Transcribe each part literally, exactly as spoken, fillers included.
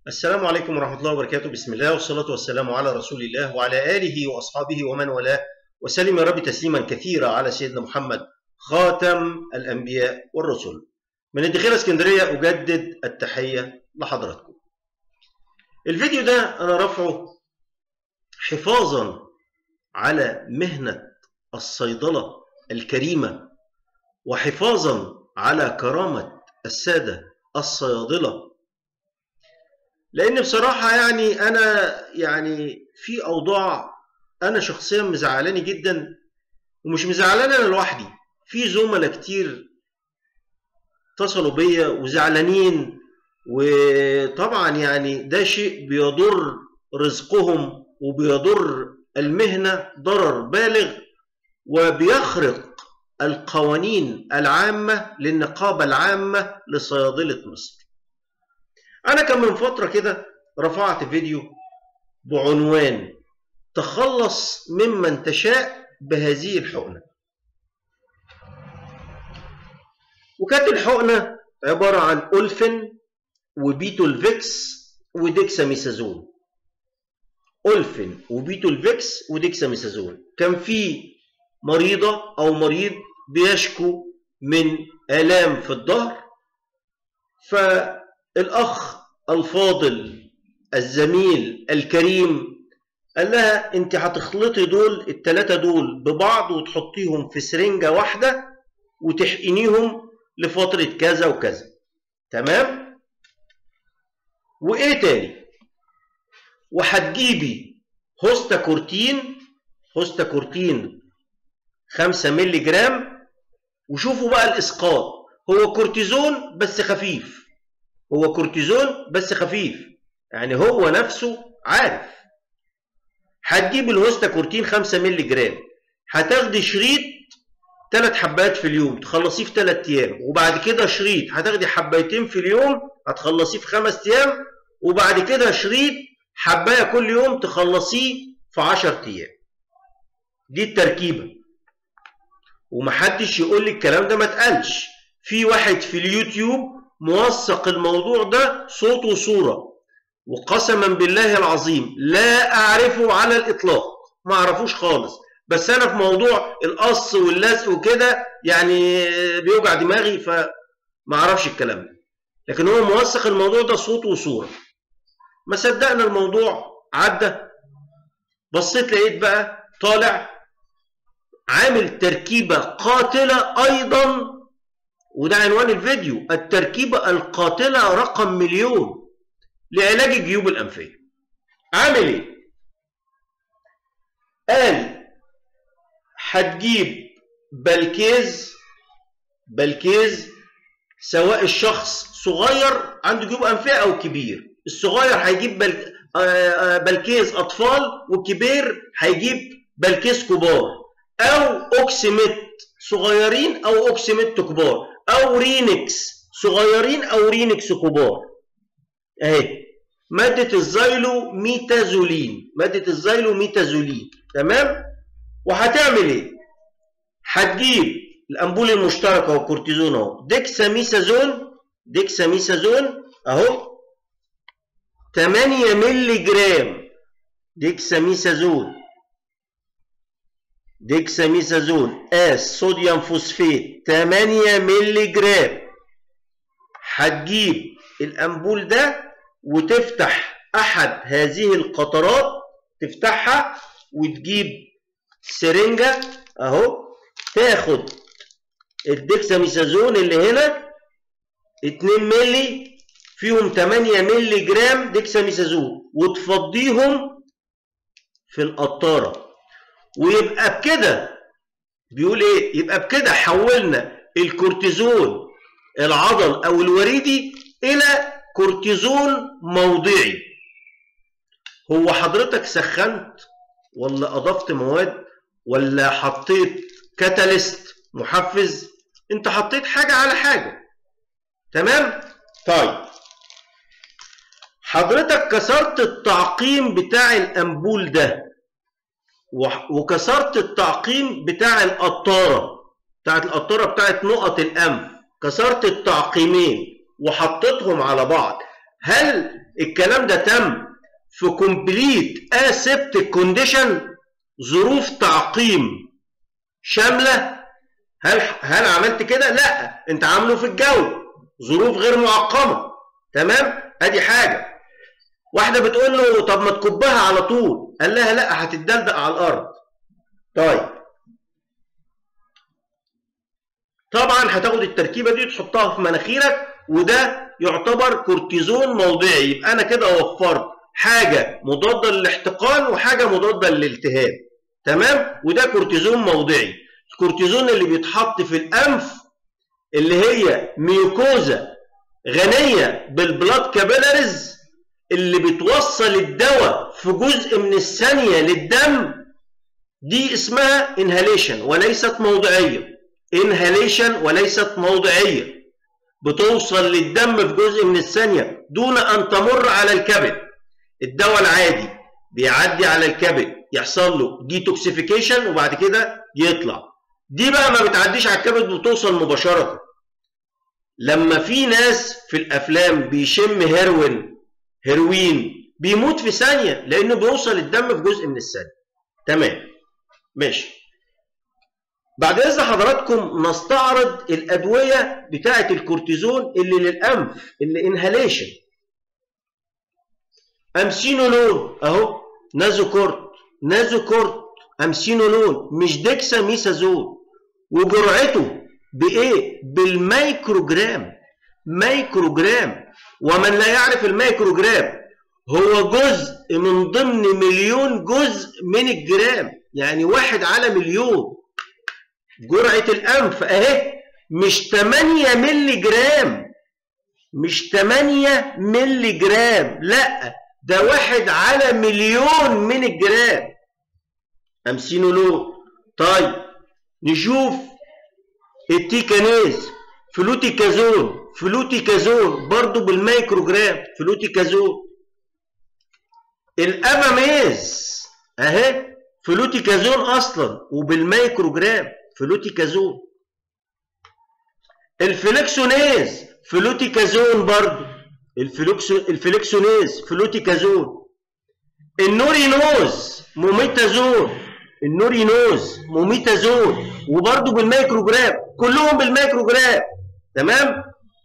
السلام عليكم ورحمة الله وبركاته. بسم الله والصلاة والسلام على رسول الله وعلى آله وأصحابه ومن والاه، وسلم يا رب تسليما كثيرا على سيدنا محمد خاتم الأنبياء والرسل. من الدخيلة اسكندرية أجدد التحية لحضراتكم. الفيديو ده أنا رافعه حفاظا على مهنة الصيدلة الكريمة، وحفاظا على كرامة السادة الصيادلة، لأن بصراحة يعني أنا يعني في أوضاع أنا شخصيا مزعلاني جدا، ومش مزعلاني أنا لوحدي، في زملاء كتير اتصلوا بيا وزعلانين، وطبعا يعني ده شيء بيضر رزقهم وبيضر المهنة ضرر بالغ، وبيخرق القوانين العامة للنقابة العامة لصيادلة مصر. أنا كان من فترة كده رفعت فيديو بعنوان تخلص ممن تشاء بهذه الحقنة، وكانت الحقنة عبارة عن أولفين وبيتولفيكس وديكساميثازون. أولفين وبيتولفيكس وديكساميثازون. كان في مريضة أو مريض بيشكو من آلام في الظهر، فالأخ الفاضل الزميل الكريم قال لها انت هتخلطي دول التلاتة دول ببعض وتحطيهم في سرنجة واحدة وتحقنيهم لفترة كذا وكذا. تمام؟ وايه تاني؟ وهتجيبي هوستاكورتين هوستاكورتين خمسة مللي جرام، وشوفوا بقى الاسقاط. هو كورتيزون بس خفيف، هو كورتيزون بس خفيف، يعني هو نفسه عارف. هتجيب الهوستاكورتين خمسة مللي جرام، هتاخدي شريط ثلاث حبات في اليوم تخلصيه في ثلاث ايام، وبعد كده شريط هتاخدي حبايتين في اليوم هتخلصيه في خمس ايام، وبعد كده شريط حبايه كل يوم تخلصيه في عشر ايام. دي التركيبه، ومحدش يقول لي الكلام ده ما اتقالش. في واحد في اليوتيوب موثق الموضوع ده صوت وصوره، وقسما بالله العظيم لا اعرفه على الاطلاق، ما اعرفوش خالص، بس انا في موضوع القص واللزق وكده يعني بيوجع دماغي، فما اعرفش الكلام ده، لكن هو موثق الموضوع ده صوت وصوره. ما صدقنا الموضوع عدى، بصيت لقيت بقى طالع عامل تركيبه قاتله ايضا، وده عنوان الفيديو، التركيبه القاتله رقم مليون لعلاج الجيوب الأنفية. عامل ايه؟ قال هتجيب بلكيز بلكيز سواء الشخص صغير عنده جيوب أنفية أو كبير. الصغير هيجيب بل... بلكيز أطفال، والكبير هيجيب بلكيز كبار، أو أوكسيميت صغيرين أو أوكسيميت كبار، أو رينكس صغيرين أو رينكس كبار. اهي مادة الزيلو ميتازولين، مادة الزيلو ميتازولين. تمام؟ وهتعمل ايه؟ هتجيب الأنبول المشترك اهو، كورتيزون اهو، ديكساميثازون ديكساميثازون اهو ثمانية مللي جرام، ديكساميثازون ديكساميثازون اس صوديوم فوسفات ثمانية مللي جرام. هتجيب الأنبول ده وتفتح أحد هذه القطرات، تفتحها وتجيب سرنجة أهو، تاخد الديكساميثازون اللي هنا اتنين مللي فيهم ثمانية مللي جرام ديكساميثازون، وتفضيهم في القطارة، ويبقى بكده بيقول ايه؟ يبقى بكده حولنا الكورتيزون العضل أو الوريدي إلى كورتيزون موضعي. هو حضرتك سخنت ولا أضفت مواد ولا حطيت كاتاليست محفز؟ انت حطيت حاجة على حاجة. تمام؟ طيب حضرتك كسرت التعقيم بتاع الأنبول ده، وكسرت التعقيم بتاع القطارة بتاعت القطارة بتاعت نقط الأنف، كسرت التعقيمين وحطيتهم على بعض. هل الكلام ده تم في كومبليت اسيبتيك كونديشن، ظروف تعقيم شامله؟ هل هل عملت كده؟ لا، انت عامله في الجو، ظروف غير معقمه. تمام؟ ادي حاجه. واحده بتقول له طب ما تكبها على طول، قال لها لا هتتدلدق على الارض. طيب طبعا هتاخد التركيبه دي تحطها في مناخيرك، وده يعتبر كورتيزون موضعي. يبقى انا كده وفرت حاجه مضاده للاحتقان وحاجه مضاده للالتهاب. تمام؟ وده كورتيزون موضعي. الكورتيزون اللي بيتحط في الانف اللي هي ميوكوزا غنيه بالبلاد كابيلاريز اللي بتوصل الدواء في جزء من الثانيه للدم، دي اسمها انهاليشن وليست موضعيه. انهاليشن وليست موضعيه، بتوصل للدم في جزء من الثانيه دون ان تمر على الكبد. الدواء العادي بيعدي على الكبد، يحصل له ديتوكسيفيكيشن وبعد كده يطلع. دي بقى ما بتعديش على الكبد وتوصل مباشره. لما في ناس في الافلام بيشم هيروين هيروين بيموت في ثانيه لانه بيوصل الدم في جزء من الثانيه. تمام؟ ماشي. بعد اذن حضراتكم نستعرض الادويه بتاعه الكورتيزون اللي للانف اللي انهاليشن. امسينولون اهو، نازوكورت نازوكورت امسينولون، مش ديكساميثازون، وجرعته بايه؟ بالميكروجرام. ميكروجرام، ومن لا يعرف الميكروجرام هو جزء من ضمن مليون جزء من الجرام، يعني واحد على مليون. جرعة الأنف أهي مش تمانية ملي جرام، مش تمانية ملي جرام، لا ده واحد على مليون من الجرام أمسينولون. طيب نشوف التيكانيز، فلوتيكازون فلوتيكازون برضو بالميكروجرام، فلوتيكازون. الأماميز أهي فلوتيكازون أصلا وبالميكروجرام، فلوتيكازون. الفليكسونيز فلوتيكازون برضو، الفليكسونيز فلوتيكازون. النورينوز موميتازون، النورينوز موميتازون وبرضو بالميكروجرام، كلهم بالميكروجرام. تمام؟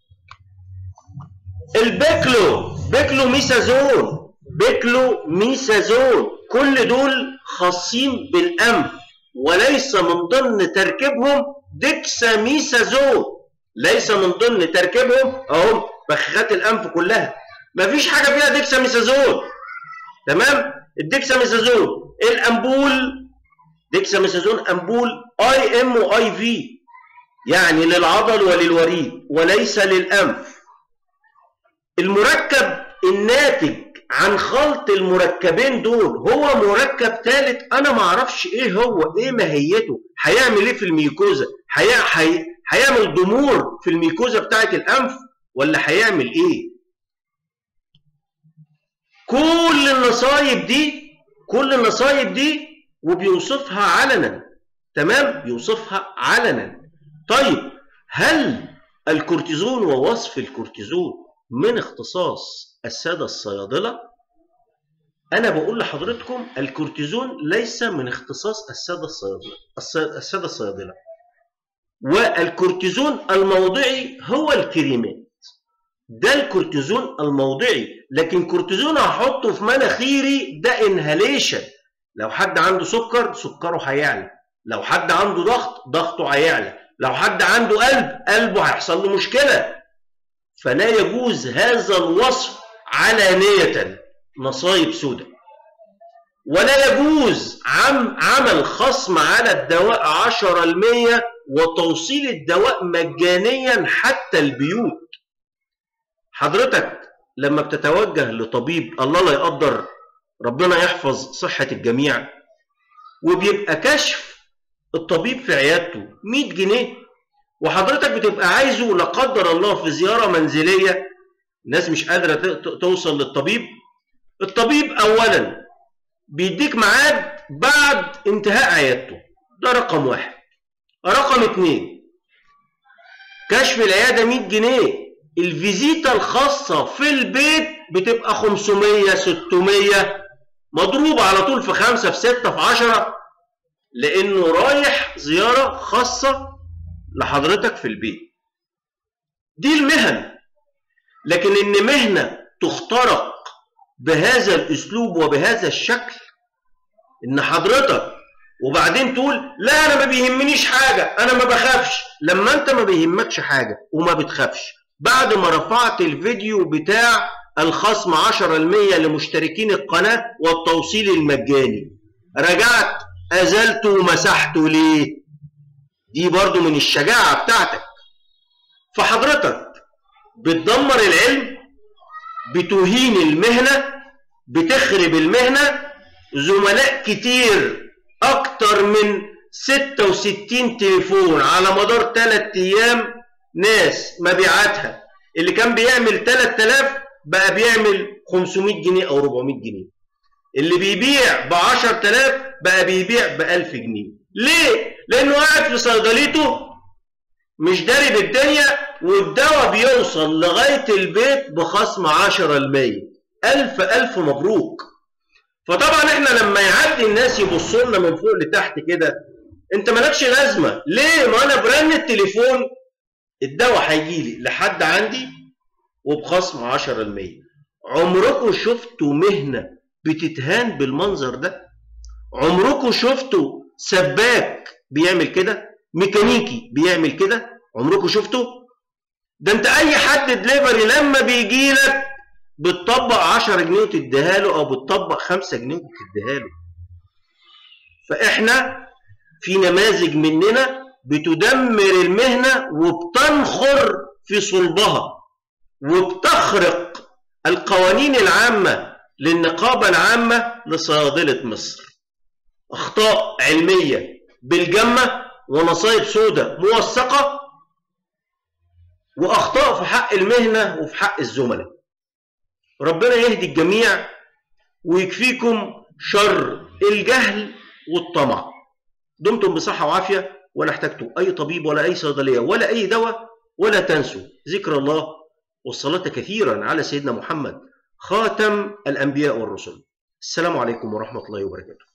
البيكلو بيكلو ميثازون بيكلو ميثازون، كل دول خاصين بالأنف وليس من ضمن تركيبهم ديكساميثازون، ليس من ضمن تركيبهم اهو بخاخات الانف كلها مفيش حاجه فيها ديكساميثازون. تمام؟ الديكساميثازون الامبول، ديكساميثازون امبول اي ام واي في، يعني للعضل وللوريد وليس للانف. المركب الناتج عن خلط المركبين دول هو مركب ثالث انا ما اعرفش ايه هو، ايه ماهيته، هيعمل ايه في الميكوزا، هي... هيعمل ضمور في الميكوزا بتاعه الانف ولا هيعمل ايه؟ كل النصايب دي كل النصايب دي وبيوصفها علنا. تمام؟ بيوصفها علنا. طيب هل الكورتيزون ووصف الكورتيزون من اختصاص السادة الصيادلة؟ أنا بقول لحضرتكم الكورتيزون ليس من اختصاص السادة الصيادلة، السادة الصيادلة. والكورتيزون الموضعي هو الكريمات، ده الكورتيزون الموضعي. لكن كورتيزون هحطه في مناخيري ده انهاليشن. لو حد عنده سكر سكره هيعلى، لو حد عنده ضغط ضغطه هيعلى، لو حد عنده قلب قلبه هيحصل له مشكلة. فلا يجوز هذا الوصف علانية، نصايب سودة. ولا يجوز عم عمل خصم على الدواء عشرة بالمية وتوصيل الدواء مجانيا حتى البيوت. حضرتك لما بتتوجه لطبيب، الله لا يقدر، ربنا يحفظ صحة الجميع، وبيبقى كشف الطبيب في عيادته مية جنيه، وحضرتك بتبقى عايزه لا قدر الله في زيارة منزلية، الناس مش قادرة توصل للطبيب. الطبيب أولا بيديك ميعاد بعد انتهاء عيادته، ده رقم واحد. رقم اتنين، كشف العيادة مية جنيه، الفيزيتا الخاصة في البيت بتبقى خمسمية ستمية مضروبة على طول في خمسة في ستة في عشرة، لأنه رايح زيارة خاصة لحضرتك في البيت. دي المهن. لكن إن مهنة تخترق بهذا الأسلوب وبهذا الشكل، إن حضرتك وبعدين تقول لا أنا ما بيهمنيش حاجة، أنا ما بخافش. لما أنت ما بيهمكش حاجة وما بتخافش، بعد ما رفعت الفيديو بتاع الخصم عشرة بالمية لمشتركين القناة والتوصيل المجاني، رجعت أزلته ومسحته ليه؟ دي برضو من الشجاعة بتاعتك. فحضرتك بتدمر العلم، بتهين المهنة، بتخرب المهنة. زملاء كتير أكتر من ستة وستين تليفون على مدار ثلاث أيام، ناس مبيعاتها اللي كان بيعمل ثلاثة آلاف بقى بيعمل خمسمية جنيه أو أربعمية جنيه، اللي بيبيع ب عشرة آلاف بقى بيبيع ب ألف جنيه. ليه؟ لأنه قاعد في صيدليته مش داري بالدنيا، والدواء بيوصل لغاية البيت بخصم عشرة بالمية. ألف ألف مبروك. فطبعا احنا لما يعدي الناس يبصوا لنا من فوق لتحت كده، انت مالكش لازمة. ليه؟ ما انا برن التليفون الدواء هيجي لي لحد عندي وبخصم عشرة بالمية. عمركم شفتوا مهنة بتتهان بالمنظر ده؟ عمركم شفتوا سباك بيعمل كده؟ ميكانيكي بيعمل كده؟ عمركم شفتوا؟ ده انت اي حد دليفري لما بيجي لك بتطبق عشرة جنيه وتديها له، او بتطبق خمسة جنيه وتديها له. فاحنا في نماذج مننا بتدمر المهنة وبتنخر في صلبها وبتخرق القوانين العامة للنقابة العامة لصيادلة مصر. أخطاء علمية بالجمة ونصايب سودة موثقة، وأخطاء في حق المهنة وفي حق الزملاء. ربنا يهدي الجميع ويكفيكم شر الجهل والطمع. دمتم بصحة وعافية، ولا احتجتم أي طبيب ولا أي صيدلية ولا أي دواء. ولا تنسوا ذكر الله والصلاة كثيرا على سيدنا محمد خاتم الأنبياء والرسل. السلام عليكم ورحمة الله وبركاته.